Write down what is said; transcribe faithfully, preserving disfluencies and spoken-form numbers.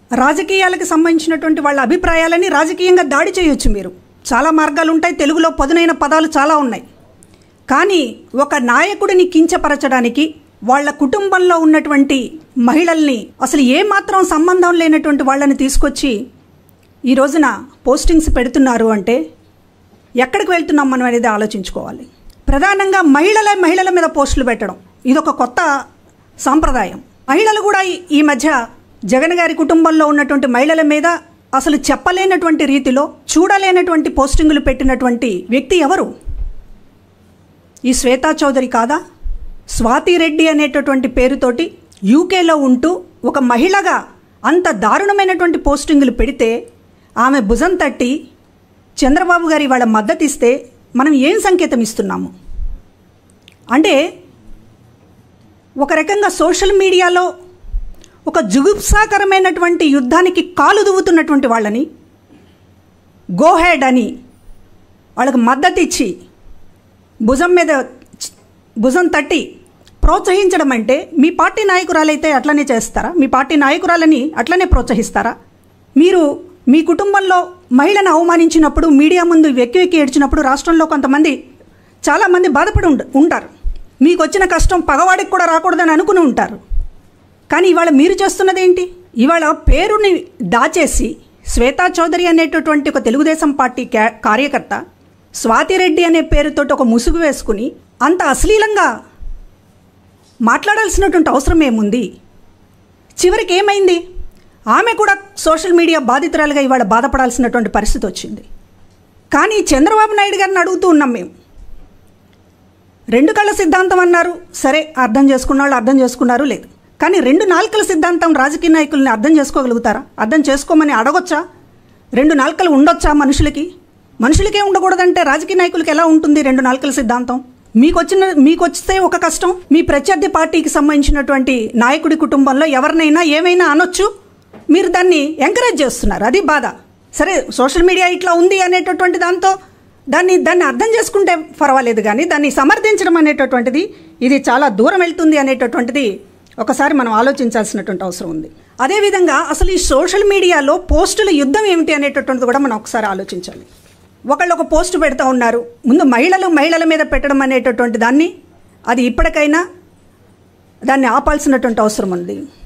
రాజకీయాలకు సంబంధించినటువంటి వాళ్ళ అభిప్రాయాలని రాజకీయంగా దాడి చేయొచ్చు. మీరు చాలా మార్గాలు ఉంటాయి, తెలుగులో పదునైన పదాలు చాలా ఉన్నాయి. కానీ ఒక నాయకుడిని కించపరచడానికి, వాళ్ళ కుటుంబంలో ఉన్నటువంటి మహిళల్ని, అసలు ఏమాత్రం సంబంధం లేనటువంటి వాళ్ళని తీసుకొచ్చి ఈ రోజున పోస్టింగ్స్ పెడుతున్నారు అంటే ఎక్కడికి వెళ్తున్నాం మనం అనేది ఆలోచించుకోవాలి. ప్రధానంగా మహిళల మహిళల మీద పోస్టులు పెట్టడం ఇదొక కొత్త సాంప్రదాయం. మహిళలు కూడా ఈ మధ్య జగన్ గారి కుటుంబంలో ఉన్నటువంటి మహిళల మీద అసలు చెప్పలేనటువంటి రీతిలో, చూడలేనటువంటి పోస్టింగులు పెట్టినటువంటి వ్యక్తి ఎవరు? ఈ శ్వేతా చౌదరి కాదా? స్వాతి రెడ్డి అనేటటువంటి పేరుతోటి యూకేలో ఉంటూ ఒక మహిళగా అంత దారుణమైనటువంటి పోస్టింగులు పెడితే ఆమె భుజం తట్టి చంద్రబాబు గారి వాళ్ళ మద్దతు ఇస్తే మనం ఏం సంకేతం ఇస్తున్నాము? అంటే ఒక రకంగా సోషల్ మీడియాలో ఒక జుగుప్సాకరమైనటువంటి యుద్ధానికి కాలు దువ్వుతున్నటువంటి వాళ్ళని గోహెడ్ అని వాళ్ళకి మద్దతు ఇచ్చి భుజం మీద భుజం తట్టి ప్రోత్సహించడం అంటే మీ పార్టీ నాయకురాలైతే అట్లనే చేస్తారా? మీ పార్టీ నాయకురాలని అట్లనే ప్రోత్సహిస్తారా? మీరు మీ కుటుంబంలో మహిళను అవమానించినప్పుడు, మీడియా ముందు వెక్కి వెక్కి ఏడ్చినప్పుడు రాష్ట్రంలో కొంతమంది చాలామంది బాధపడి ఉంటారు. మీకు వచ్చిన కష్టం పగవాడికి కూడా రాకూడదని అనుకుని ఉంటారు. కానీ ఇవాళ మీరు చేస్తున్నది ఏంటి? ఇవాళ పేరుని దాచేసి శ్వేతా చౌదరి అనేటటువంటి ఒక తెలుగుదేశం పార్టీ కార్యకర్త స్వాతిరెడ్డి అనే పేరుతోటి ఒక ముసుగు వేసుకుని అంత అశ్లీలంగా మాట్లాడాల్సినటువంటి అవసరం ఏముంది? చివరికి ఏమైంది? ఆమె కూడా సోషల్ మీడియా బాధితురాలుగా ఇవాళ బాధపడాల్సినటువంటి పరిస్థితి వచ్చింది. కానీ చంద్రబాబు నాయుడు గారిని అడుగుతూ ఉన్నాం మేము. రెండు కళ్ళ సిద్ధాంతం అన్నారు, సరే అర్థం చేసుకున్న వాళ్ళు అర్థం చేసుకున్నారు, లేదు. కానీ రెండు నాలుకల సిద్ధాంతం రాజకీయ నాయకుల్ని అర్థం చేసుకోగలుగుతారా? అర్థం చేసుకోమని అడగొచ్చా? రెండు నాలుకలు ఉండొచ్చా మనుషులకి? మనుషులకే ఉండకూడదంటే రాజకీయ నాయకులకి ఎలా ఉంటుంది రెండు నాలుకల సిద్ధాంతం? మీకు వచ్చిన మీకు వస్తే ఒక కష్టం, మీ ప్రత్యర్థి పార్టీకి సంబంధించినటువంటి నాయకుడి కుటుంబంలో ఎవరినైనా ఏమైనా అనొచ్చు, మీరు దాన్ని ఎంకరేజ్ చేస్తున్నారు, అది బాధ. సరే సోషల్ మీడియా ఇట్లా ఉంది అనేటటువంటి దాంతో దాన్ని దాన్ని అర్థం చేసుకుంటే పర్వాలేదు, కానీ దాన్ని సమర్థించడం అనేటటువంటిది ఇది చాలా దూరం వెళ్తుంది అనేటటువంటిది ఒకసారి మనం ఆలోచించాల్సినటువంటి అవసరం ఉంది. అదేవిధంగా అసలు ఈ సోషల్ మీడియాలో పోస్టుల యుద్ధం ఏమిటి అనేటటువంటిది కూడా మనం ఒకసారి ఆలోచించాలి. ఒకళ్ళు ఒక పోస్టు పెడతా ఉన్నారు, ముందు మహిళలు మహిళల మీద పెట్టడం అనేటటువంటి దాన్ని అది ఇప్పటికైనా దాన్ని ఆపాల్సినటువంటి అవసరం ఉంది.